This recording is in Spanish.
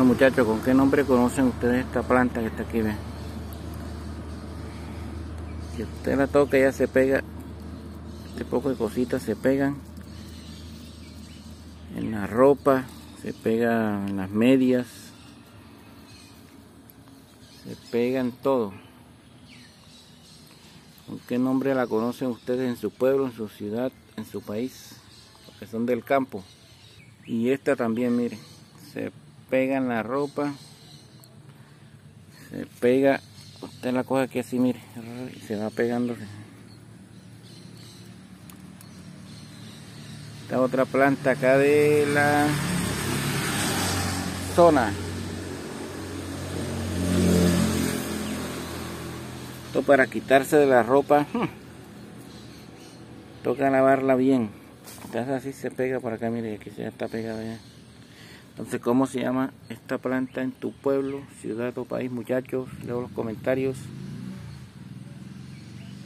Bueno, muchachos, ¿con qué nombre conocen ustedes esta planta que está aquí? Ven. Si usted la toca, ya se pega. Este poco de cositas se pegan en la ropa, se pega en las medias, se pega en todo. ¿Con qué nombre la conocen ustedes en su pueblo, en su ciudad, en su país? Porque son del campo. Y esta también, miren, se pega en la ropa, se pega, usted la coge aquí así, mire, y se va pegando. Esta otra planta acá de la zona. Esto para quitarse de la ropa, toca lavarla bien. Entonces así se pega por acá, mire, aquí ya está pegada ya. Entonces, ¿cómo se llama esta planta en tu pueblo, ciudad o país, muchachos? Leo los comentarios.